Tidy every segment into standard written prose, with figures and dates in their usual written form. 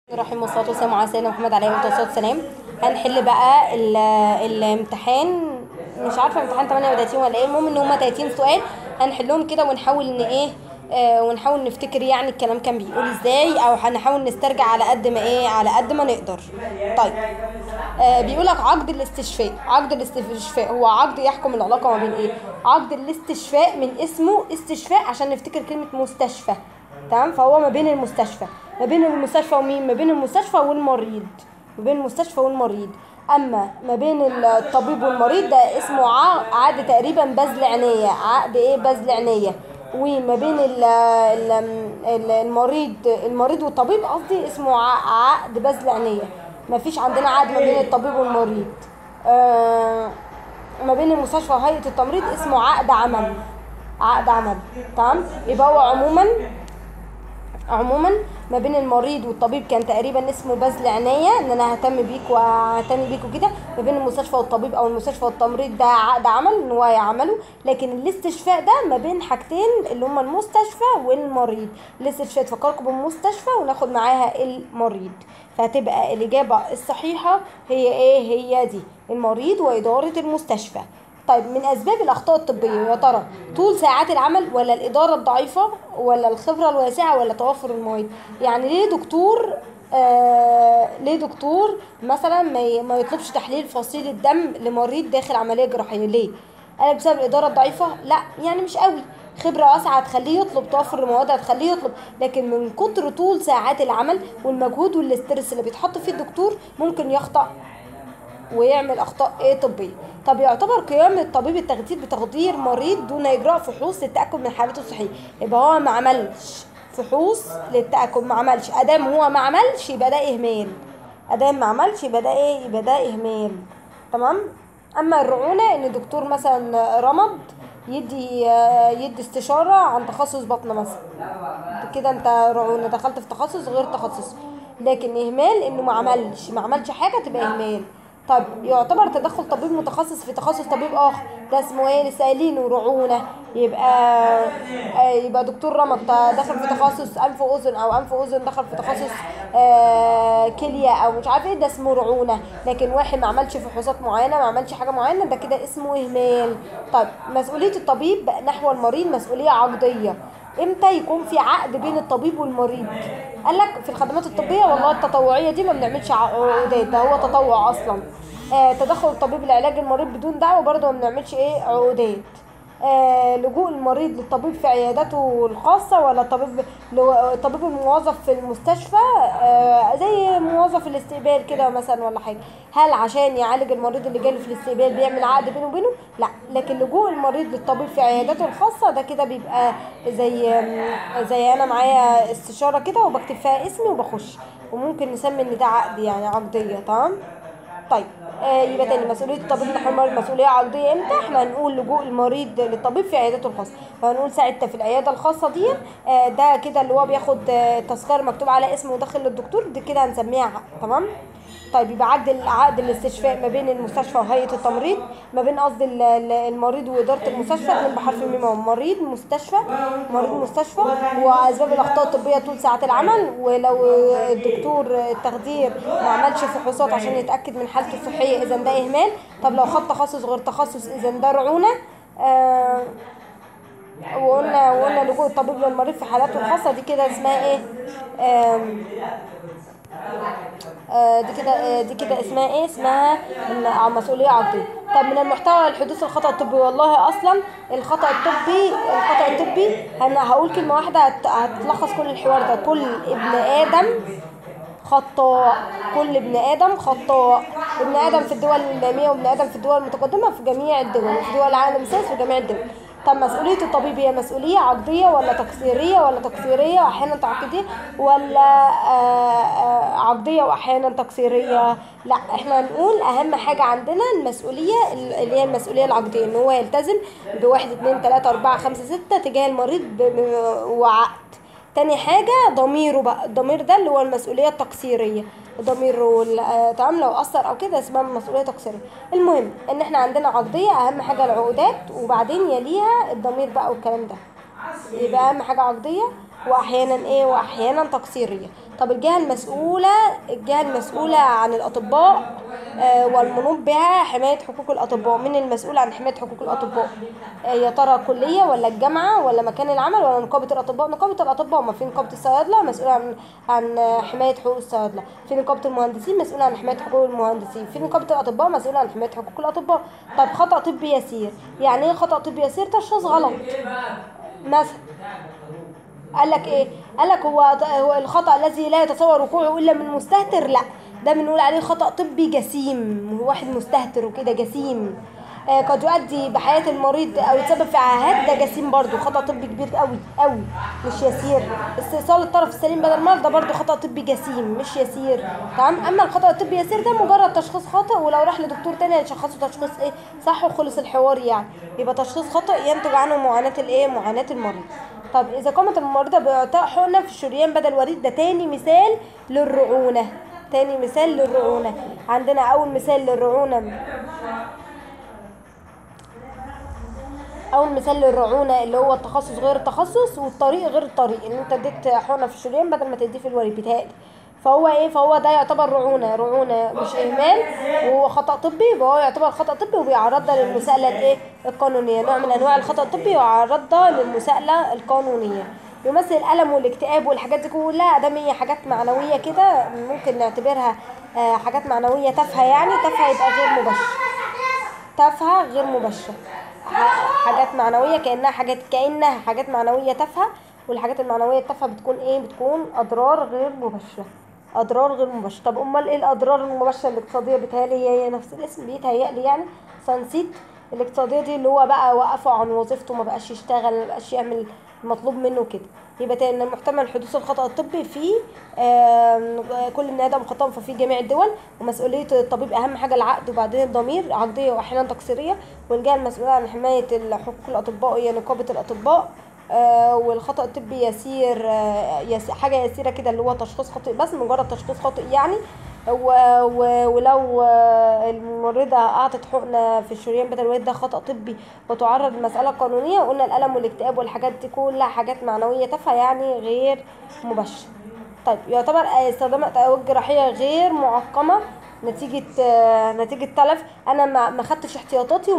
الرحيم والصلاة والسلام على سيدنا محمد عليه الصلاة والسلام. هنحل بقى الامتحان. مش عارفة امتحان 38 ولا ايه، المهم ان هما 30 سؤال هنحلهم كده ونحاول ان ايه، ونحاول نفتكر يعني الكلام كان بيقول ازاي، او هنحاول نسترجع على قد ما ايه، على قد ما نقدر. طيب، بيقولك عقد الاستشفاء. عقد الاستشفاء هو عقد يحكم العلاقة ما بين ايه؟ عقد الاستشفاء من اسمه استشفاء عشان نفتكر كلمة مستشفى. تمام، فهو ما بين المستشفى، ما بين المستشفى ومين؟ ما بين المستشفى والمريض، ما بين المستشفى والمريض. اما ما بين الطبيب والمريض ده اسمه عقد تقريبا بذل عناية، عقد ايه؟ بذل عناية. وما بين المريض والطبيب قصدي اسمه عقد بذل عناية. ما فيش عندنا عقد ما بين الطبيب والمريض. ما بين المستشفى وهيئة التمريض اسمه عقد عمل، عقد عمل. تمام، يبقى هو عموما ما بين المريض والطبيب كان تقريبا اسمه بذل عناية، ان انا ههتم بيك وههتم بيك وكده. ما بين المستشفى والطبيب او المستشفى والتمريض ده عقد عمل ان هو يعمله. لكن الاستشفاء ده ما بين حاجتين اللي هما المستشفى والمريض. الاستشفاء تفكركم بالمستشفى وناخد معاها المريض، فهتبقى الاجابة الصحيحة هي ايه؟ هي دي، المريض وادارة المستشفى. طيب، من اسباب الاخطاء الطبيه يا ترى طول ساعات العمل، ولا الاداره الضعيفه، ولا الخبره الواسعه، ولا توفر المواد؟ يعني ليه دكتور مثلا ما يطلبش تحليل فصيل الدم لمريض داخل عمليه جراحيه؟ ليه؟ قال بسبب الاداره الضعيفه؟ لا، يعني مش قوي. خبره واسعه هتخليه يطلب، توفر المواد هتخليه يطلب، لكن من كتر طول ساعات العمل والمجهود والاسترس اللي بيتحط فيه الدكتور ممكن يخطأ ويعمل اخطاء ايه؟ طبيه. طب يعتبر قيام الطبيب التخدير بتخدير مريض دون اجراء فحوص للتاكد من حالته الصحيه. يبقى هو ما عملش فحوص للتاكد، ما عملش. ادام هو ما عملش يبقى ده اهمال، ادام ما عملش يبقى ده ايه؟ يبقى ده اهمال. تمام. اما الرعونه ان الدكتور مثلا رمض يدي استشاره عن تخصص بطنه مثلا، كده انت رعونه دخلت في تخصص غير تخصص. لكن اهمال انه ما عملش حاجه تبقى اهمال. طب يعتبر تدخل طبيب متخصص في تخصص طبيب اخر ده اسمه ايه؟ لسه قايلينه رعونه. يبقى دكتور رمض دخل في تخصص انف واذن، او انف واذن دخل في تخصص كليه، او مش عارف ايه، ده اسمه رعونه. لكن واحد ما عملش فحوصات معينه، ما عملش حاجه معينه، ده كده اسمه اهمال. طيب، مسؤوليه الطبيب نحو المريض مسؤوليه عقديه. امتى يكون في عقد بين الطبيب والمريض؟ قال لك في الخدمات الطبيه والله التطوعيه دي ما بنعملش عقودات، ده هو تطوع اصلا. تدخل الطبيب لعلاج المريض بدون دعوه برضه ما بنعملش ايه؟ عقودات. لجوء المريض للطبيب في عيادته الخاصة، ولا الطبيب الموظف في المستشفى، زي موظف الاستقبال كده مثلا ولا حاجة. هل عشان يعالج المريض اللي جاله في الاستقبال بيعمل عقد بينه وبينه؟ لا. لكن لجوء المريض للطبيب في عيادته الخاصة ده كده بيبقى زي انا معايا استشارة كده وبكتب فيها اسمي وبخش، وممكن نسمي ان ده عقد، يعني عقدية. تمام. طيب، يبقى تاني، مسؤولية الطبيب نحو المريض مسؤولية عقدية امتى؟ احنا هنقول لجوء المريض للطبيب في عيادته الخاصة، فهنقول ساعتها في العيادة الخاصة دي ده كده اللي هو بياخد تذكرة مكتوب على اسمه وداخل للدكتور، دي كده هنسميها عقد. تمام. طيب، يبقى عقد الاستشفاء ما بين المستشفى وهيئة التمريض، ما بين قصد المريض وإدارة المستشفى، اتنين بحرف الميم، مريض مستشفى. وأسباب الأخطاء الطبية طول ساعات العمل، ولو الدكتور التخدير ما عملش فحوصات عشان يتأكد من حالته الصحية إذا ده إهمال. طب لو خد تخصص غير تخصص إذا ده رعونة. وقلنا لجوء الطبيب للمريض في حالاته الخاصة دي كده اسمها ايه؟ دي كده اسمها ايه؟ اسمها مسؤوليه عقديه. طب من المحتوى الحدوث الخطا الطبي، والله اصلا الخطا الطبي انا هقول كلمه واحده هتلخص كل الحوار ده. كل ابن ادم خطاء، كل ابن ادم خطاء. ابن ادم في الدول الناميه وابن ادم في الدول المتقدمه في جميع الدول، وفي دول العالم الثالث في جميع الدول. طب مسؤولية الطبيب هي مسؤولية عقدية ولا تقصيرية وأحيانا تعقيدية، ولا عقدية وأحيانا تقصيرية؟ لا، احنا هنقول أهم حاجة عندنا المسؤولية اللي هي المسؤولية العقدية، إن هو يلتزم بواحد اتنين تلاتة أربعة خمسة ستة تجاه المريض وعقد. تاني حاجة ضميره بقى، الضمير ده اللي هو المسؤولية التقصيرية، ضميره تمام لو أثر أو كده اسمها مسؤولية تقصيرية. المهم إن احنا عندنا عقدية أهم حاجة العقودات، وبعدين يليها الضمير بقى والكلام ده. يبقى أهم حاجة عقدية، واحيانا ايه، واحيانا تقصيريه. طب الجهه المسؤوله عن الاطباء والمنوط بها حمايه حقوق الاطباء، مين المسؤول عن حمايه حقوق الاطباء؟ يا ترى الكليه ولا الجامعه ولا مكان العمل ولا نقابه الاطباء؟ نقابه الاطباء. ما في نقابه الصيادله مسؤوله عن حمايه حقوق الصيادله، في نقابه المهندسين مسؤوله عن حمايه حقوق المهندسين، في نقابه الاطباء مسؤوله عن حمايه حقوق الاطباء. طب خطا طبي يسير، يعني ايه خطا طبي يسير؟ تشخيص غلط مثلا. قال لك ايه؟ قال لك هو الخطأ الذي لا يتصور وقوعه الا من مستهتر، لا ده بنقول عليه خطأ طبي جسيم، واحد مستهتر وكده جسيم. قد يؤدي بحياة المريض او يتسبب في عاهات، ده جسيم برضو، خطأ طبي كبير قوي قوي مش يسير. استئصال الطرف السليم بدل المرض ده برضو خطأ طبي جسيم مش يسير. تمام. اما الخطأ الطبي يسير ده مجرد تشخيص خاطئ، ولو راح لدكتور تاني هيشخصه تشخيص ايه صح وخلص الحوار يعني. يبقى تشخيص خاطئ ينتج عنه معاناة الايه، معاناة المريض. طب اذا قامت الممرضه باعطاء حقنه في الشريان بدل وريد، ده تاني مثال للرعونه. تاني مثال للرعونه. عندنا اول مثال للرعونه، اول مثال للرعونه اللي هو التخصص غير التخصص والطريق غير الطريق، ان انت اديت حقنه في الشريان بدل ما تديه في الوريد بتهيألي. فهو ايه، فهو ده يعتبر رعونه مش اهمال، وهو خطأ طبي، يبقى هو يعتبر خطأ طبي وبيعرضها للمساءله الايه، القانونيه، نوع من انواع الخطأ الطبي ويعرضها للمساءله القانونيه. يمثل الالم والاكتئاب والحاجات دي كلها ادام هي حاجات معنويه كده ممكن نعتبرها حاجات معنويه تافهه، يعني تافهه يبقى غير مباشر، تافهه غير مباشره. حاجات معنويه كانها حاجات معنويه تافهه، والحاجات المعنويه التافهه بتكون ايه، بتكون اضرار غير مباشره، اضرار غير مباشره. طب امال ايه الاضرار المباشره الاقتصاديه؟ بيتهيألي هي نفس الاسم، بيتهيألي يعني نسيت. الاقتصاديه دي اللي هو بقى وقفه عن وظيفته، ما بقاش يشتغل، ما بقاش يعمل المطلوب منه كده. يبقى تاني محتمل حدوث الخطأ الطبي في كل من ادم خطأ ففي جميع الدول، ومسؤوليه الطبيب اهم حاجه العقد وبعدين الضمير، عقديه واحيانا تقصيريه. والجهه المسؤوله عن حمايه حقوق الاطباء هي نقابه الاطباء. والخطأ الطبي يسير، حاجه يسيره كده اللي هو تشخيص خاطئ، بس مجرد تشخيص خاطئ يعني. ولو الممرضة أعطت حقنة في الشريان بدل الوريد ده خطأ طبي وتعرض لمسألة قانونية. قلنا الألم والاكتئاب والحاجات دي كلها حاجات معنوية تافهة يعني غير مباشرة. طيب يعتبر استخدام أدوات جراحية غير معقمة نتيجة تلف. أنا ما خدتش احتياطاتي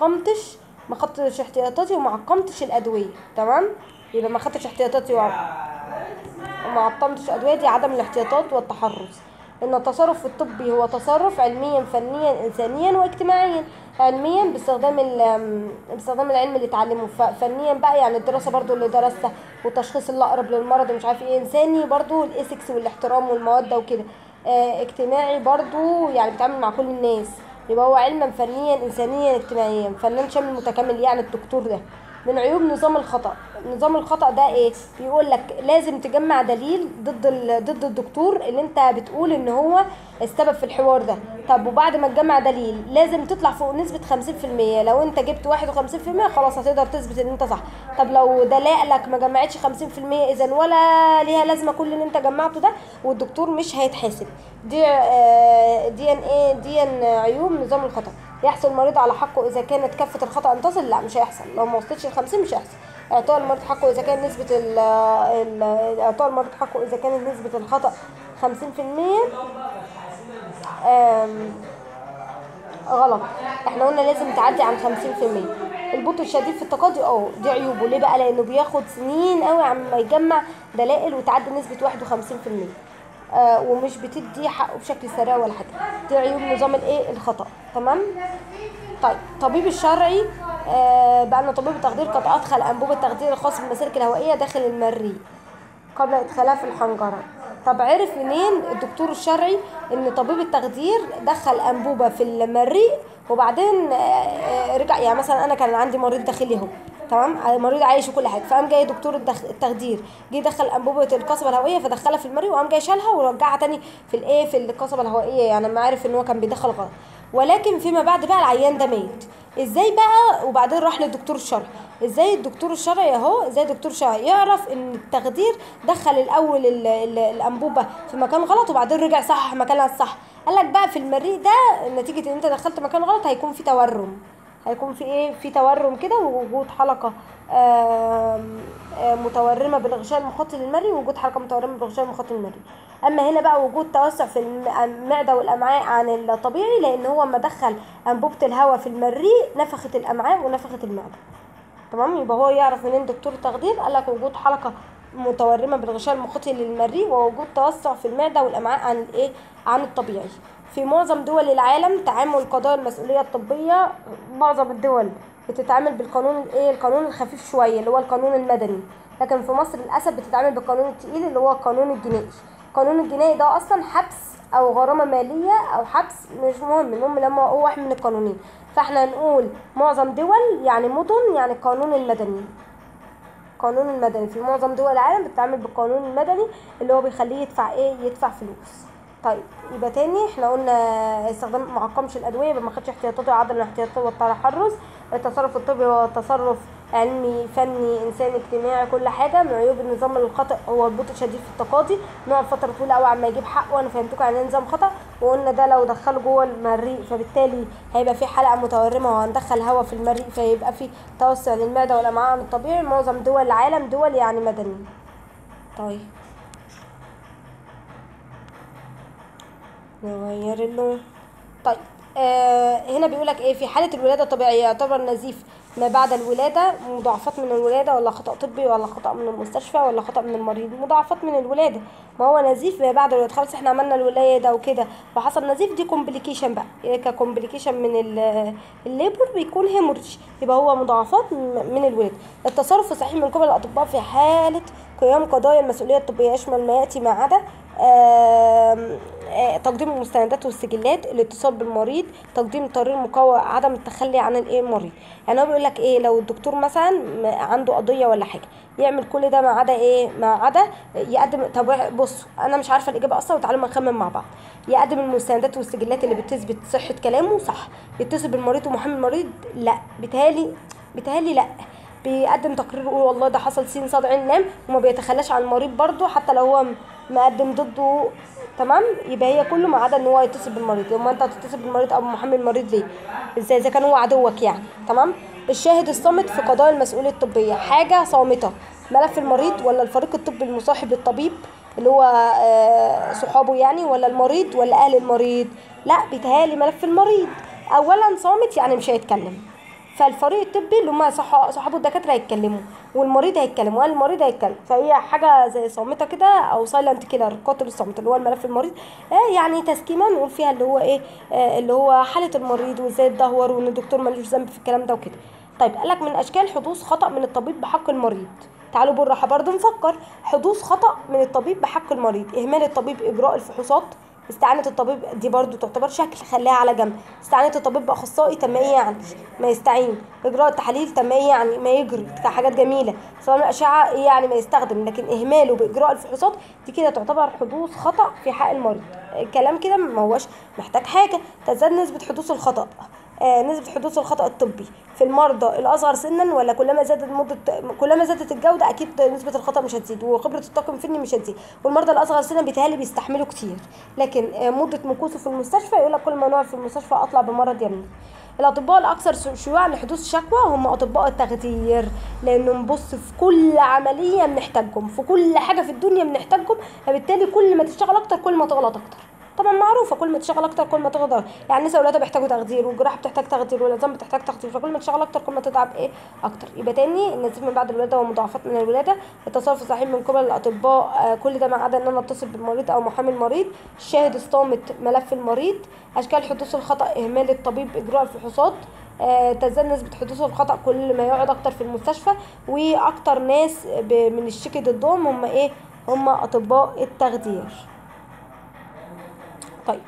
وما عقمتش الأدوية. تمام. يبقى ما خدتش احتياطاتي وما عقمتش الأدوية، دي عدم الاحتياطات والتحرز. ان التصرف الطبي هو تصرف علميا فنيا انسانيا واجتماعيا. علميا باستخدام العلم اللي اتعلمه، فنيا بقى يعني الدراسه برضو اللي درستها والتشخيص اللي اقرب للمرض ومش عارف ايه. انساني برضو الايثكس والاحترام والموده وكده. اجتماعي برضو يعني بيتعامل مع كل الناس. يبقى هو علما فنيا انسانيا اجتماعيا، فنان شامل متكامل يعني الدكتور ده. من عيوب نظام الخطأ، نظام الخطأ ده ايه؟ بيقول لك لازم تجمع دليل ضد الدكتور اللي انت بتقول ان هو السبب في الحوار ده. طب وبعد ما تجمع دليل لازم تطلع فوق نسبة 50%. لو انت جبت 51% خلاص هتقدر تثبت ان انت صح. طب لو دلائلك ما جمعتش 50% اذا ولا ليها لازمة كل اللي انت جمعته ده، والدكتور مش هيتحاسب. دي عيوب نظام الخطأ. يحصل المريض على حقه اذا كانت كافه الخطا ان تصل، لا مش هيحصل. لو ما وصلتش ل50 مش هيحصل. اعطاء المريض حقه اذا كان اعطاء المريض حقه اذا كانت نسبه الخطا 50%. غلط. احنا قلنا لازم تعدي عن 50%. البطء الشديد في التقاضي دي عيوبه. ليه بقى؟ لانه بياخد سنين قوي عما يجمع دلائل وتعدي نسبه 51%. ومش بتدي حقه بشكل سريع ولا حاجه. دي عيوب نظام الايه، الخطأ. تمام. طيب طبيب الشرعي بقى ان طبيب التخدير قد ادخل انبوب التخدير الخاص بالمسالك الهوائيه داخل المريء قبل ادخالها في الحنجره. طب عرف منين الدكتور الشرعي ان طبيب التخدير دخل انبوبه في المريء وبعدين رجع؟ يعني مثلا انا كان عندي مريض داخلي اهو، تمام، مريض عايش وكل حاجه، فقام جاي دكتور التخدير جه دخل انبوبه القصبه الهوائيه فدخلها في المريء وقام جاي شالها ورجعها تاني في الايه، في القصبه الهوائيه، يعني لما عرف ان هو كان بيدخل غلط. ولكن فيما بعد بقى العيان ده مات. ازاي بقى؟ وبعدين راح للدكتور الشرعي. ازاي الدكتور الشرعي ازاي الدكتور الشرعي يعرف ان التخدير دخل الاول الانبوبه في مكان غلط وبعدين رجع صحح مكانها الصح؟ قال لك بقى في المريء ده نتيجه ان انت دخلت مكان غلط هيكون في تورم، هيكون في ايه، في تورم كده ووجود حلقه متورمه بالغشاء المخاطي للمرئي، ووجود حلقه متورمه بالغشاء المخاطي للمرئي. اما هنا بقى وجود توسع في المعده والامعاء عن الطبيعي، لان هو لما دخل انبوبه الهواء في المريء نفخت الامعاء ونفخت المعده. تمام، يبقى هو يعرف منين دكتور التخدير؟ قال لك وجود حلقه متورمه بالغشاء المخاطي للمريء، ووجود توسع في المعده والامعاء عن الايه، عن الطبيعي. في معظم دول العالم تعامل قضايا المسؤوليه الطبيه، معظم الدول بتتعامل بالقانون الايه، القانون الخفيف شويه اللي هو القانون المدني، لكن في مصر للاسف بتتعامل بالقانون الثقيل اللي هو القانون الجنائي. القانون الجنائي ده اصلا حبس او غرامه ماليه او حبس، مش مهم، المهم لما هو واحد من القانونين. فاحنا هنقول معظم دول يعني مدن، يعني القانون المدني. القانون المدني في معظم دول العالم بتتعامل بالقانون المدني اللي هو بيخليه يدفع ايه، يدفع فلوس. طيب يبقى تاني احنا قلنا استخدام معقمش الادويه، يبقى ما خدش احتياطاته عدم الاحتياطات والتحرز. التصرف الطبي هو تصرف علمي فني انساني اجتماعي كل حاجه. من عيوب النظام الخطا هو البطء شديد في التقاضي، نقعد فتره طويله قوي عما يجيب حقه. وانا فهمتكم يعني ايه نظام خطا، وقلنا ده لو دخله جوه المريء فبالتالي هيبقى في حلقه متورمه، وهندخل هواء في المريء فيبقى في توسع للمعده والامعاء عن الطبيعي. معظم دول العالم دول يعني مدني. طيب نغير اللون. طيب هنا بيقولك ايه، في حالة الولادة الطبيعية يعتبر نزيف ما بعد الولادة مضاعفات من الولادة، ولا خطأ طبي، ولا خطأ من المستشفى، ولا خطأ من المريض؟ مضاعفات من الولادة. ما هو نزيف ما بعد الولادة، خلاص احنا عملنا الولادة وكده وحصل نزيف، دي كومبليكيشن بقى، ككومبليكيشن من الليبر بيكون هيموريدج، يبقى هو مضاعفات من الولادة. التصرف الصحيح من قبل الأطباء في حالة قيام قضايا المسؤولية الطبية يشمل ما يأتي ما عدا تقديم المستندات والسجلات، الاتصال بالمريض، تقديم التقرير المقوى، عدم التخلي عن الايه، المريض. يعني هو بيقول لك ايه، لو الدكتور مثلا عنده قضيه ولا حاجه يعمل كل ده ما عدا ايه، ما عدا يقدم. طب بصوا انا مش عارفه الاجابه اصلا، وتعالوا نخمن مع بعض. يقدم المستندات والسجلات اللي بتثبت صحه كلامه، صح. يتصل بالمريض ومحامي المريض، لا. بيتهيألي لا. بيقدم تقرير يقول والله ده حصل س ص ع ل، وما بيتخلاش عن المريض برضه حتى لو هو مقدم ضده. تمام، يبقى هي كله ما عدا ان هو يتصل بالمريض. يوم ما انت هتتصل بالمريض او محامي المريض ليه؟ ازاي اذا كان هو عدوك يعني؟ تمام. الشاهد الصامت في قضايا المسؤوليه الطبيه، حاجه صامته، ملف المريض ولا الفريق الطبي المصاحب للطبيب اللي هو صحابه يعني، ولا المريض ولا اهل المريض؟ لا، بيتهيألي ملف المريض. اولا صامت يعني مش هيتكلم، فالفريق الطبي اللي هم صحابه الدكاتره هيتكلموا، والمريض هيتكلم، والمريض هيتكلم، فهي حاجه زي صامته كده او سايلنت كيلر، قاتل الصامت اللي هو الملف المريض. يعني تسكيمه نقول فيها اللي هو ايه، اللي هو حاله المريض وازاي اتدهور وان الدكتور ملوش ذنب في الكلام ده وكده. طيب قالك من اشكال حدوث خطا من الطبيب بحق المريض. تعالوا بالراحه برضو نفكر. حدوث خطا من الطبيب بحق المريض: اهمال الطبيب اجراء الفحوصات، استعانة الطبيب، دي برضو تعتبر شكل، خليها على جنب. استعانة الطبيب بأخصائي، طب ما ايه يعني ما يستعين. إجراء التحاليل، طب ما ايه يعني ما يجري، حاجات جميلة. استخدام الأشعة، ايه يعني ما يستخدم. لكن إهماله بإجراء الفحوصات دي كده تعتبر حدوث خطأ في حق المريض. الكلام كده ما هوش محتاج حاجة. تزداد نسبة حدوث الخطأ، نسبة حدوث الخطأ الطبي في المرضى الأصغر سنا، ولا كلما زادت الجودة أكيد نسبة الخطأ مش هتزيد، وخبرة الطاقم الفني مش هتزيد. والمرضى الأصغر سنا بيتهيألي بيستحملوا كتير، لكن مدة مكوثه في المستشفى يقول لك كل ما نقعد في المستشفى أطلع بمرض يمني. الأطباء الأكثر شيوعا لحدوث شكوى هم أطباء التخدير، لأنه نبص في كل عملية بنحتاجهم، في كل حاجة في الدنيا بنحتاجهم، فبالتالي كل ما تشتغل أكتر كل ما تغلط أكتر. طبعا معروفه، كل ما تشتغل اكتر كل ما تغدر. يعني النساء والولادة بيحتاجوا تخدير، والجراحه بتحتاج تخدير، والعظام بتحتاج تخدير، فكل ما تشتغل اكتر كل ما تتعب ايه اكتر. يبقى تاني النزيف من بعد الولاده ومضاعفات من الولاده، التصرف الصحيح من قبل الاطباء كل ده ما عدا ان انا اتصل بالمريض او محامي المريض. الشاهد الصامت ملف المريض. اشكال حدوث الخطا: اهمال الطبيب اجراء الفحوصات، تزداد نسبة حدوث الخطأ كل ما يقعد اكتر في المستشفى، واكتر ناس من الشكي ضدهم هم ايه، هم اطباء التخدير. طيب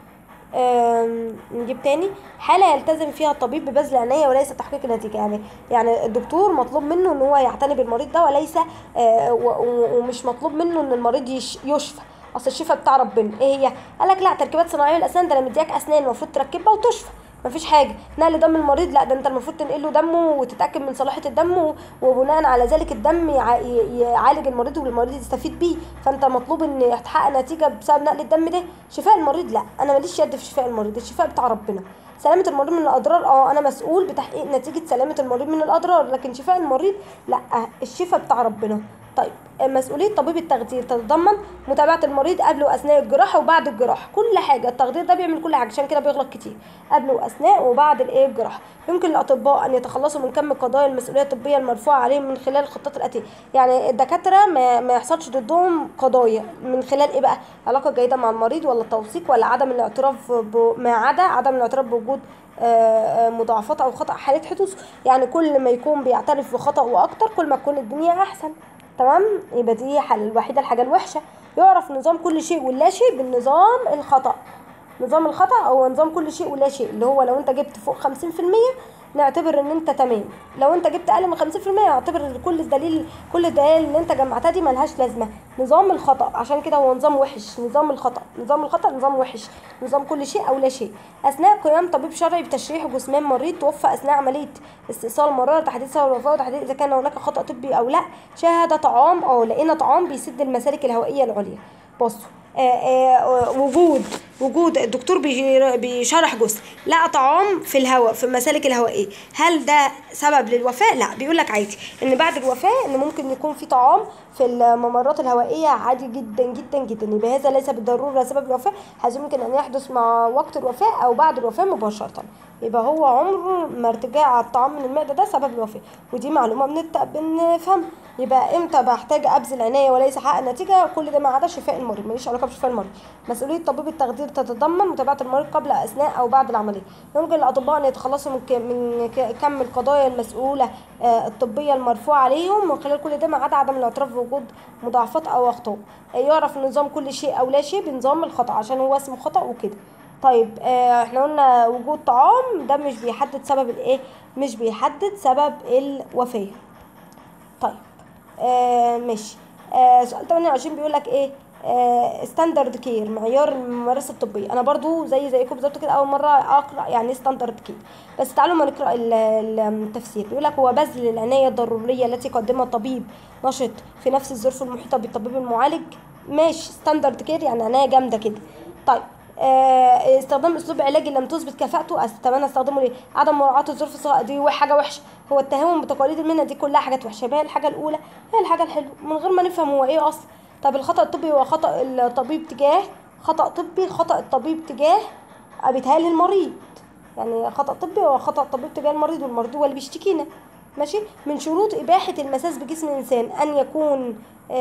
نجيب تاني حالة يلتزم فيها الطبيب ببذل عناية وليس تحقيق النتيجة. يعني الدكتور مطلوب منه ان هو يعتني بالمريض ده، وليس ومش مطلوب منه ان المريض يشفى. اصل الشفاء بتاع ربنا ايه هي؟ قالك لا، تركيبات صناعية الاسنان، ده انا مدياك اسنان المفروض تركبها وتشفى. مفيش حاجه. نقل دم المريض لا، ده انت المفروض تنقل له دمه وتتاكد من صلاحيه الدم، وبناء على ذلك الدم يعالج المريض والمريض يستفيد بيه. فانت مطلوب ان تحقق نتيجه بسبب نقل الدم ده. شفاء المريض لا، انا ماليش يد في شفاء المريض، الشفاء بتاع ربنا. سلامه المريض من الاضرار انا مسؤول بتحقيق نتيجه سلامه المريض من الاضرار، لكن شفاء المريض لا، الشفاء بتاع ربنا. طيب مسؤوليه طبيب التخدير تتضمن متابعه المريض قبل واثناء الجراحه وبعد الجراحه، كل حاجه. التخدير ده بيعمل كل حاجه، عشان كده بيغلط كتير، قبل واثناء وبعد الجراحه. يمكن الاطباء ان يتخلصوا من كم قضايا المسؤوليه الطبيه المرفوعه عليهم من خلال الخطات الاتيه. يعني الدكاتره ما يحصلش ضدهم قضايا من خلال ايه بقى؟ علاقه جيده مع المريض، ولا توثيق، ولا عدم الاعتراف ما عدا عدم الاعتراف بوجود مضاعفات او خطا حاله حدوث. يعني كل ما يكون بيعترف بخطا واكتر كل ما تكون الدنيا احسن. تمام. يبقى دي الوحيده الحاجه الوحشه. يعرف نظام كل شيء ولا شيء بالنظام الخطأ. نظام الخطأ هو نظام كل شيء ولا شيء، اللي هو لو انت جبت فوق 50% نعتبر ان انت تمام، لو انت جبت اقل من 50% نعتبر ان كل الدليل اللي انت جمعتها دي ملهاش لازمه. نظام الخطأ عشان كده هو نظام وحش. نظام الخطأ نظام وحش. نظام كل شيء او لا شيء. اثناء قيام طبيب شرعي بتشريح جثمان مريض توفى اثناء عمليه استئصال مراره، تحديد سبب الوفاه وتحديد اذا كان هناك خطأ طبي او لا، شاهد طعام لقينا طعام بيسد المسالك الهوائيه العليا. بصوا وجود الدكتور بيشرح جثه لقى طعام في الهواء في المسالك الهوائيه، هل ده سبب للوفاه؟ لا، بيقول لك عادي ان بعد الوفاه ان ممكن يكون في طعام في الممرات الهوائيه عادي جدا جدا جدا. يبقى هذا ليس بالضروره سبب الوفاه، هذا ممكن ان يحدث مع وقت الوفاه او بعد الوفاه مباشره. يبقى هو عمره ما ارتجاع الطعام من المعده ده سبب الوفاه، ودي معلومه بنفهم. يبقى امتى بحتاج ابذل عنايه وليس احقق نتيجه؟ كل ده ما عدا شفاء المريض، ماليش علاقه بشفاء المريض. مسؤوليه طبيب التخدير تتضمن متابعه المريض قبل اثناء او بعد العمليه. يمكن الاطباء ان يتخلصوا من كم القضايا المسؤوله الطبيه المرفوعه عليهم من خلال كل ده ما عدا عدم الاعتراف بوجود مضاعفات او اخطاء. يعرف نظام كل شيء او لا شيء بنظام الخطا عشان هو اسمه خطا وكده. طيب احنا قلنا وجود طعام ده مش بيحدد سبب مش بيحدد سبب الوفاه. طيب ماشي. سؤال 28 بيقول لك ايه؟ ستاندرد كير، معيار الممارسه الطبيه. انا برضو زيكم بالظبط كده اول مره اقرا يعني ستاندرد كير، بس تعالوا ما نقرا التفسير. بيقول لك هو بذل العنايه الضروريه التي قدمها الطبيب نشط في نفس الظروف المحيطه بالطبيب المعالج. ماشي، ستاندرد كير يعني عنايه جامده كده. طيب استخدام اسلوب علاجي لم تثبت كفاءته، طب انا استخدمه ليه؟ عدم مراعاه الظروف دي حاجه وحشه. هو التهاون بتقاليد المهنه، دي كلها حاجات وحشه. بقى الحاجه الاولى هي الحاجه الحلوه من غير ما نفهم هو ايه اصلا. طب الخطا الطبي هو خطا الطبيب تجاه خطا الطبيب تجاه بيتهيألي المريض. يعني خطا طبي هو خطا الطبيب تجاه المريض، والمريض هو اللي بيشتكينا. ماشي. من شروط اباحه المساس بجسم الانسان ان يكون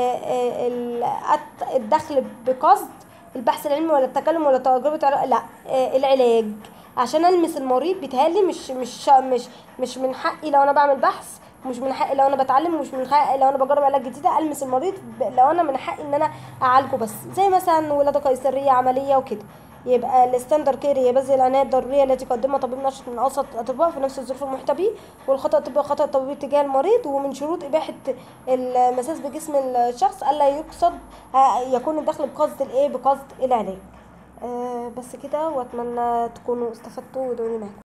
الدخل بقصد البحث العلمي ولا التكلم ولا تجربه لا العلاج. عشان المس المريض بيتهيألي مش من حقي لو انا بعمل بحث، مش من حقي لو انا بتعلم، مش من حقي لو انا بجرب علاج جديد المس المريض لو انا من حقي ان انا اعالجه بس، زي مثلا ولاده قيصريه عمليه وكده. يبقى الستاندر كير هي بذل العنايه الضروريه التي قدمها طبيب نشط من اوسط الاطباء في نفس الظروف المحيطه به، والخطا الطبي خطا الطبيب تجاه المريض. ومن شروط اباحه المساس بجسم الشخص الا يقصد يكون الدخل بقصد بقصد العلاج. بس كده، واتمنى تكونوا استفدتوا ودعوني معاكم.